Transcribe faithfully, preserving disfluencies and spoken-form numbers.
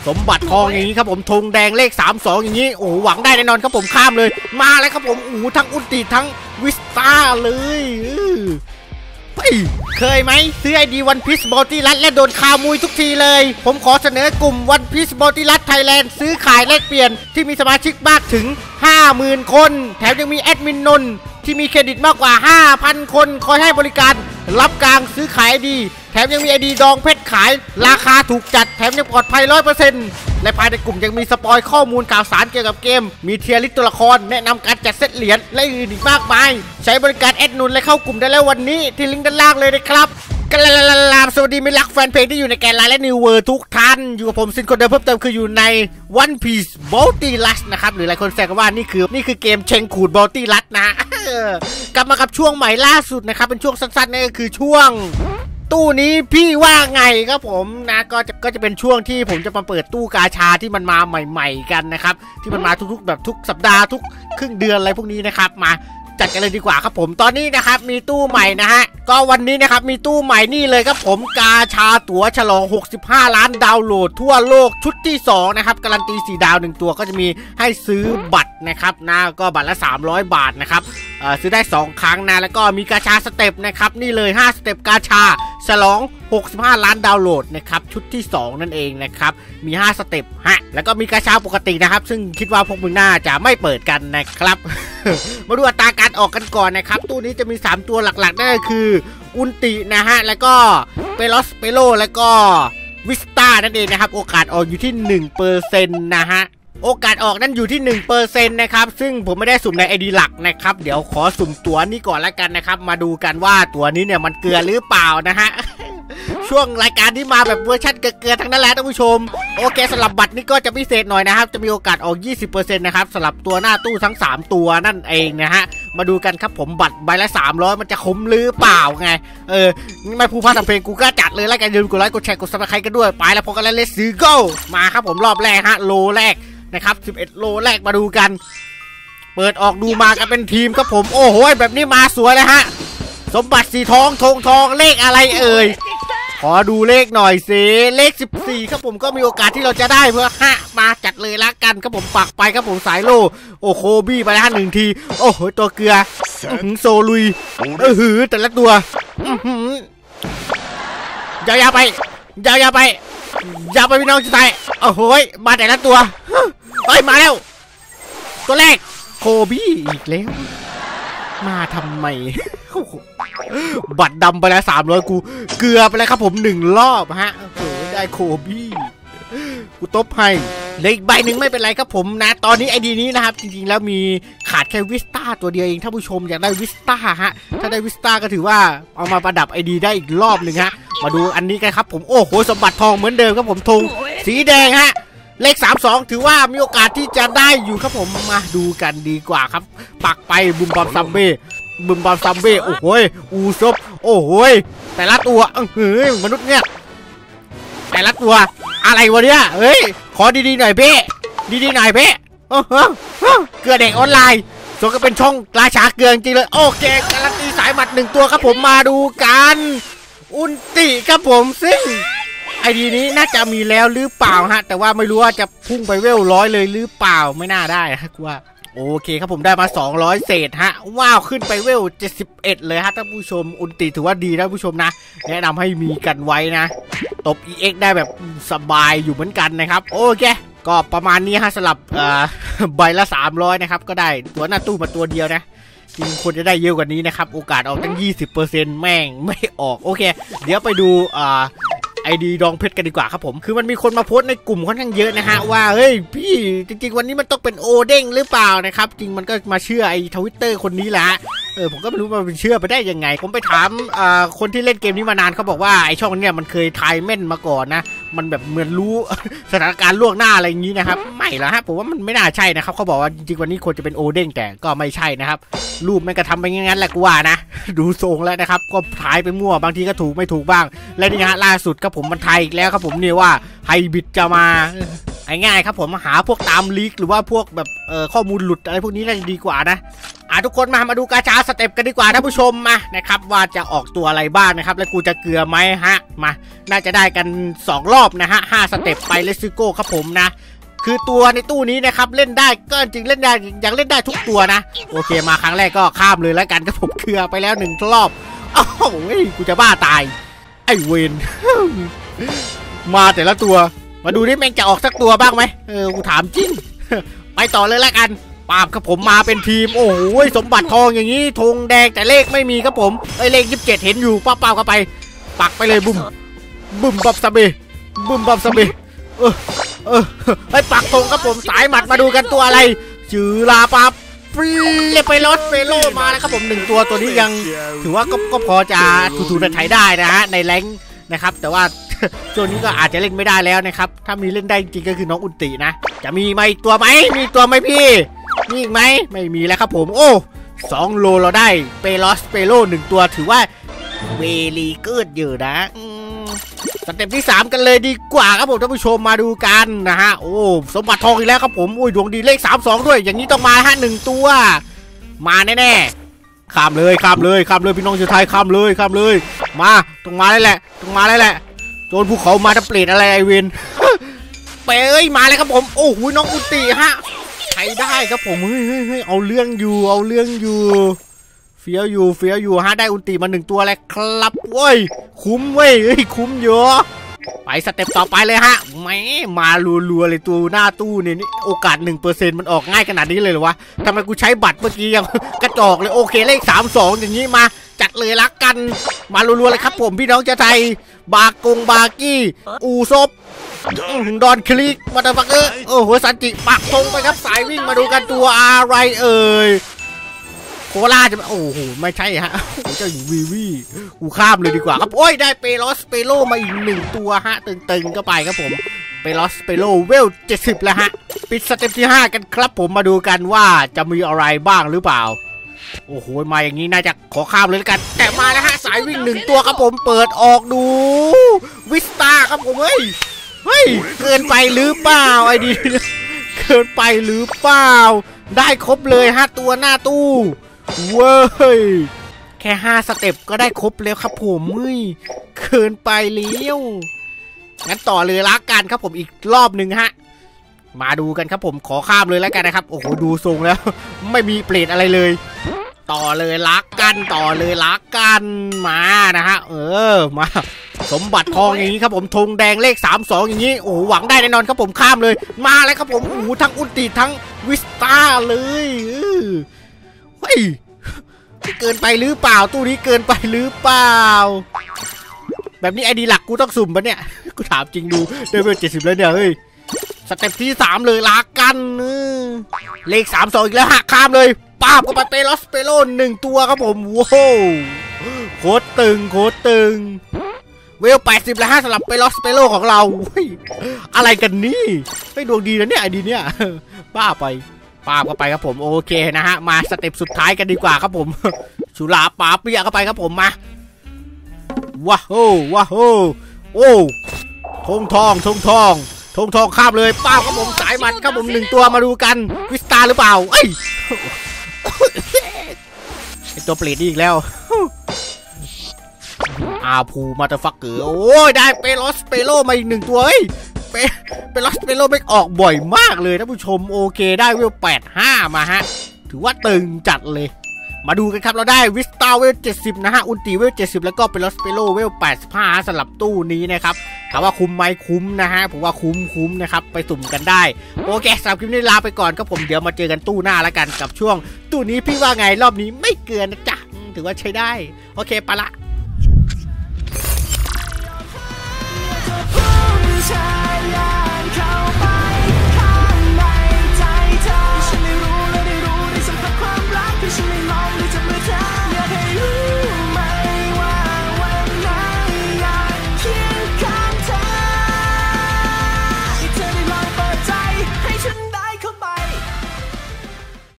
สมบัติทองอย่างนี้ครับผมธงแดงเลขสามสองอย่างนี้โอ้หวังได้แน่นอนครับผมข้ามเลยมาแล้วครับผมโอ้ทั้งอุลตร้าทั้งวิสตาเลยเคยไหมซื้อไอดีวันพีซบอลตี้รัดและโดนคามุยทุกทีเลยผมขอเสนอกลุ่มวันพีซบอลตี้รัดไทยแลนด์ซื้อขายแลกเปลี่ยนที่มีสมาชิกมากถึง ห้าหมื่น คนแถมยังมีแอดมินนนที่มีเครดิตมากกว่า ห้าพัน คนคอยให้บริการรับกลางซื้อขายไอดีแถมยังมีไอดีดองเพชรขายราคาถูกจัดแถมยังปลอดภัย ร้อยเปอร์เซ็นต์ และภายในกลุ่มยังมีสปอยข้อมูลข่าวสารเกี่ยวกับเกมมีเทียร์ลิสต์ตัวละครแนะนำการจัดเซตเหรียญและอื่นอีกมากมายใช้บริการแอดนุนและเข้ากลุ่มได้แล้ววันนี้ที่ลิงก์ด้านล่างเลยนะครับกลาลาสวัสดีมิตรรักแฟนเพลงที่อยู่ในแกนไลน์และนิวเวิร์ทุกท่านอยู่กับผมซินคนเดิมเพิ่มเติมคืออยู่ใน One Piece Bounty Rush นะครับหรือหลายคนแซวกันว่านี่คือนี่คือเกมเชงขูด Bounty Rush นะกลับมากับช่วงใหม่ล่าสุดนะครับเป็นช่วงสั้นๆนั่นก็คือช่วงตู้นี้พี่ว่าไงครับผมนะก็จะก็จะเป็นช่วงที่ผมจะมาเปิดตู้กาชาที่มันมาใหม่ๆกันนะครับที่มันมาทุกๆแบบทุกสัปดาห์ทุกครึ่งเดือนอะไรพวกนี้นะครับมาจัดกันเลยดีกว่าครับผมตอนนี้นะครับมีตู้ใหม่นะฮะก็วันนี้นะครับมีตู้ใหม่นี่เลยครับผมกาชาตั๋วฉลองหกสิบห้าล้านดาวน์โหลดทั่วโลกชุดที่สองนะครับการันตีสี่ดาวหนึ่งตัวก็จะมีให้ซื้อบัตรนะครับนะก็บัตรละสามร้อยบาทนะครับซื้อได้สองครั้งนะแล้วก็มีกาชาสเต็ปนะครับนี่เลยห้าสเต็ปกาชาฉลองหกสิบห้าล้านดาวน์โหลดนะครับชุดที่สองนั่นเองนะครับมีห้าสเต็ปฮะแล้วก็มีกาชาปกตินะครับซึ่งคิดว่าพวกมึงน่าจะไม่เปิดกันนะครับ มาดูอัตราการออกกันก่อนนะครับตู้นี้จะมีสามตัวหลักๆนั่นก็คืออุลตินะฮะแล้วก็เปโลสเปโลแล้วก็วิสตานั่นเองนะครับโอกาสออกอยู่ที่ หนึ่งเปอร์เซ็นต์ นะฮะโอกาสออกนั้นอยู่ที่ หนึ่งเปอร์เซ็นต์ นะครับซึ่งผมไม่ได้สุ่มใน ไอ ดี หลักนะครับเดี๋ยวขอสุ่มตัวนี้ก่อนแล้วกันนะครับมาดูกันว่าตัวนี้เนี่ยมันเกลือหรือเปล่านะฮะ ช่วงรายการที่มาแบบเวอร์ชันเกลือๆทั้งนั้นแหละท่านผู้ชมโอเคสำหรับบัตรนี้ก็จะพิเศษหน่อยนะครับจะมีโอกาสออก ยี่สิบเปอร์เซ็นต์ นะครับสำหรับตัวหน้าตู้ทั้งสามตัวนั่นเองนะฮะมาดูกันครับผมบัตรใบละสามร้อยมันจะคุ้มหรือเปล่าไงเออไม่พูดพาทำเพลงกูก็จัดเลยแล้วกันอย่าลืมกดไลค์กดแชร์กดซับสไครต์กันด้วยไปแล้วพบกันแล้วเลสซีโก้มาครับผมรอบแรกฮะโลแรกนะครับสิบเอ็ดโลแรกมาดูกันเปิดออกดูมากันเป็นทีมครับผมโอ้โหแบบนี้มาสวยเลยฮะสมบัติสีทองทองทองเลขอะไรเอ่ยขอดูเลขหน่อยสิเลขสิบสี่ครับผมก็มีโอกาสที่เราจะได้เพื่อฮะมาจัดเลยละกันครับผมปักไปครับผมสายโลโอ้โคบี้ไปแล้วหนึ่งทีโอ้โหตัวเกลือโซลุยเออหือแต่ละตัวยาวๆไปยาวๆไปยาวไปพี่น้องจะตายโอ้โหมาแต่ละตัวเฮ้ยมาแล้วตัวแรกโคบี้อีกแล้วมาทำไมบัตรดำไปแล้วสามร้อยกูเกลือไปแล้วครับผมหนึ่งรอบฮะโอ้โหได้โคบี้กูตบให้เหลืออีกใบหนึ่งไม่เป็นไรครับผมนะตอนนี้ไอดีนี้นะครับจริงๆแล้วมีขาดแค่วิสตาตัวเดียวเองถ้าผู้ชมอยากได้วิสตาฮะถ้าได้วิสตาก็ถือว่าเอามาประดับไอดีได้อีกรอบหนึ่งฮะมาดูอันนี้กันครับผมโอ้โหสมบัติทองเหมือนเดิมครับผมธงสีแดงฮะเลขสามสองถือว่ามีโอกาสที่จะได้อยู่ครับผมมาดูกันดีกว่าครับปักไปบุมบอมซัมเบ้บุมบอมซัมเบ้โอ้โหอูซบโอ้โหแต่ละตัวเฮ้ยมนุษย์เนี่ยแต่ละตัวอะไรวะเนี่ยเฮ้ยขอดีๆหน่อยเพ่ดีๆหน่อยเพ่เกลือเด็กออนไลน์ส่วนก็เป็นช่องราชาเกลือจริงเลยโอเคการันตีสายหมัดหนึ่งตัวครับผมมาดูกันอุลติครับผมซึ่งไอดีนี้น่าจะมีแล้วหรือเปล่าฮะแต่ว่าไม่รู้ว่าจะพุ่งไปเวลร้อยเลยหรือเปล่าไม่น่าได้ฮะกูว่าโอเคครับผมได้มาสองร้อยเศษฮะว้าวขึ้นไปเวลเจ็ดสิบเอ็ดเลยฮะท่านผู้ชมอุลติถือว่าดีนะผู้ชมนะแนะนำให้มีกันไว้นะตบ อี เอ็กซ์ ได้แบบสบายอยู่เหมือนกันนะครับโอเคก็ประมาณนี้ฮะสำหรับใบละสามร้อยนะครับก็ได้ตัวหน้าตู้มาตัวเดียวนะจริงควรจะได้เยอะกว่านี้นะครับโอกาสออกตั้ง ยี่สิบเปอร์เซ็นต์ แม่งไม่ออกโอเคเดี๋ยวไปดูไอดีดองเพชรกันดีกว่าครับผมคือมันมีคนมาโพสต์ในกลุ่มค่อนข้างเยอะนะฮะว่าเฮ้ยพี่จริงๆวันนี้มันต้องเป็นโอเด้งหรือเปล่านะครับจริงมันก็มาเชื่อไอทวิตเตอร์คนนี้แหละเออผมก็ไม่รู้มันเป็นเชื่อไปได้ยังไงผมไปถามคนที่เล่นเกมนี้มานานเขาบอกว่าไอช่องเนี้ยมันเคยทายแม่นมาก่อนนะมันแบบเหมือนรู้สถานการณ์ล่วงหน้าอะไรอย่างนี้นะครับไม่ละฮะผมว่ามันไม่น่าใช่นะครับเขาบอกว่าจริงๆวันนี้ควรจะเป็นโอเด้งแต่ก็ไม่ใช่นะครับรูปมันก็ทำไปงั้นแหละกูว่านะดูทรงแล้วนะครับก็ทายไปมั่วบางทีก็ถูกไม่ถูกบ้างและนี่ฮะล่าสุดครับผมมันทายอีกแล้วครับผมเนี่ยว่าไฮบิดจะมาง่ายๆครับผมหาพวกตามลีกหรือว่าพวกแบบเอ่อข้อมูลหลุดอะไรพวกนี้น่าจะดีกว่านะอ่ะทุกคนมามาดูกาชาสเต็ปกันดีกว่าท่านผู้ชมมานะครับว่าจะออกตัวอะไรบ้างนะครับแล้วกูจะเกลือไหมฮะมาน่าจะได้กันสองรอบนะฮะห้าสเต็ปไปเลสซิโก้ครับผมนะคือตัวในตู้นี้นะครับเล่นได้ก็จริงเล่นได้ยังเล่นได้ทุกตัวนะโอเคมาครั้งแรกก็ข้ามเลยแล้วกันครับผมเกลือไปแล้วหนึ่งรอบโอ้โหกูจะบ้าตายไอ้เวนมาแต่ละตัวมาดูนี่แม่งจะออกสักตัวบ้างไหมเออกูถามจริงไปต่อเลยแล้วกันปาบครับผมมาเป็นทีมโอ้โหสมบัติทองอย่างนี้ธงแดงแต่เลขไม่มีครับผมไอ้เลขยี่สิบเจ็ดเห็นอยู่ป้าเปล่าเข้าไปปักไปเลยบุ้มบุ้มบับสเบบุ้มบับสเบเออเออไอ้ปักธงครับผมสายหมัดมาดูกันตัวอะไรจือลาปับฟรีไปรถเฟโลมาแล้วครับผมหนึ่งตัวตัวนี้ยังถือว่าก็ก็พอจะถูๆใช้ได้นะฮะในแรงนะครับแต่ว่าตัวนี้ก็อาจจะเล่นไม่ได้แล้วนะครับถ้ามีเล่นได้จริงก็คือน้องอุนตินะจะมีไหมตัวไหมมีตัวไหมพี่มีอีกไหมไม่มีแล้วครับผมโอ้สองโลเราได้เปโลสเปโลหนึ่งตัวถือว่าเวลีเกิดเยอะนะสเต็ปที่สามกันเลยดีกว่าครับผมท่านผู้ชมมาดูกันนะฮะโอ้สมบัติทองอีกแล้วครับผมโอ้ยดวงดีเลขสามสองด้วยอย่างนี้ต้องมาฮะหนึ่งตัวมาแน่ๆข้ามเลยข้ามเลยข้ามเลยพี่น้องชาวไทยข้ามเลยข้ามเลยมาต้องมาเลยแหละต้องมาเลยแหละโจนภูเขามาจะเปลี่ยนอะไรไอเวนเป้ยมาเลยครับผมโอ้โหน้องอุติฮะใช้ได้ครับผมเฮ้ยเฮ้ยเฮ้ยเอาเรื่องอยู่เอาเรื่องอยู่เฟี้ยวอยู่เฟี้ยวอยู่ฮะได้อุติมาหนึ่งตัวแล้วครับเว้ยคุ้มเว้ยเฮ้ยคุ้มเยอะไปสเต็ปต่อไปเลยฮะแหมมารัวๆเลยตัวหน้าตู้เนี่ยนี่โอกาสหนึ่งเปอร์เซ็นต์มันออกง่ายขนาดนี้เลยเหรอวะทำไมกูใช้บัตรเมื่อกี้ยังกระจอกเลยโอเคเลขสามสองอย่างนี้มาจัดเลยละกันมารัวๆเลยครับผมพี่น้องชาวไทยบากงบากี้อูซบดอนคลิกมาตาฟักเกอร์โอ้โหสันติปักธงไปครับสายวิ่งมาดูกันตัวอะไรเอ่ยโคราชจะโอ้โหไม่ใช่ฮะเจ้าหญิงวีวีกูข้ามเลยดีกว่าครับโอ้ยได้เปโลสเปโลมาอีกหนึ่งตัวฮะตึงๆก็ไปครับผมเปโลสเปโลเวลเจ็ดสิบแล้วฮะปิดสเต็ปที่ห้ากันครับผมมาดูกันว่าจะมีอะไรบ้างหรือเปล่าโอ้โหมาอย่างนี้น่าจะขอข้ามเลยแล้วกันแต่มาแล้วฮะสายวิ่งหนึ่งตัวครับผมเปิดออกดูวิสตาครับผมเฮ้ยเฮ้ยเกินไปหรือเปล่าไอ้ดีเกินไปหรือเปล่าได้ครบเลยฮะตัวหน้าตู้เว้ยแค่ห้าสเต็ปก็ได้ครบแล้วครับผมเฮ้ยเกินไปเลี้ยวงั้นต่อเลยละกันครับผมอีกรอบหนึ่งฮะมาดูกันครับผมขอข้ามเลยแล้วกันนะครับโอ้โหดูทรงแล้วไม่มีเปลี่ยนอะไรเลยต่อเลยละกันต่อเลยละกันมานะฮะเออมาสมบัติทองอย่างนี้ครับผมธงแดงเลขสามสองอย่างนี้โอ้หวังได้แน่นอนครับผมข้ามเลยมาแล้วครับผมโอ้โหทั้งอุนติทั้งวิสตาเลยเฮ้ยเกินไปหรือเปล่าตู้นี้เกินไปหรือเปล่าแบบนี้ไอดีหลักกูต้องสุ่มปะเนี่ยกูถามจริงดูเดินไปเจ็ดสิบแล้วเนี่ยเฮ้ยสเต็ปที่สามเลยละกันเลขสามสองอีกแล้วหักข้ามเลยป้าบก็ไปเปโลสเปโลหนึ่งตัวครับผมว้าวโคตรตึงโคตรตึงเวลแปดสิบแล้วฮะสำหรับเปโลสเปโลของเราอะไรกันนี่ไม่ดวงดีนะเนี่ยไอดีเนี่ยบ้าไปป้าบก็ไปครับผมโอเคนะฮะมาสเต็ปสุดท้ายกันดีกว่าครับผมชุลาปาเปียเข้าไปครับผมมาว้าวว้าวโอ้ทงทองทงทองทงทองข้ามเลยป้าครับผมสายมัดครับผมหนึ่งตัวมาดูกันวิสตาหรือเปล่าเอ้ยไอตัวเปรตอีกแล้วอาภูมาตาฟักเกอร์โอ้ยได้เปโลสเปโลมาอีกหนึ่งตัวเฮ้ยเปเปโลสเปโลไม่ออกบ่อยมากเลยท่านผู้ชมโอเคได้เวลแปดห้ามาฮะถือว่าตึงจัดเลยมาดูกันครับเราได้วิสตาเวลเจ็ดสิบนะฮะอุนติเวลเจ็ดสิบแล้วก็เปโลสเปโลเวลแปดสิบห้าสำหรับตู้นี้นะครับถามว่าคุ้มไหมคุ้มนะฮะผมว่าคุ้มคุ้มนะครับไปสุ่มกันได้โอเคสำหรับคลิปนี้ลาไปก่อนครับผมเดี๋ยวมาเจอกันตู้หน้าแล้วกันกับช่วงตู้นี้พี่ว่าไงรอบนี้ไม่เกินนะจ๊ะถือว่าใช้ได้โอเคไปละ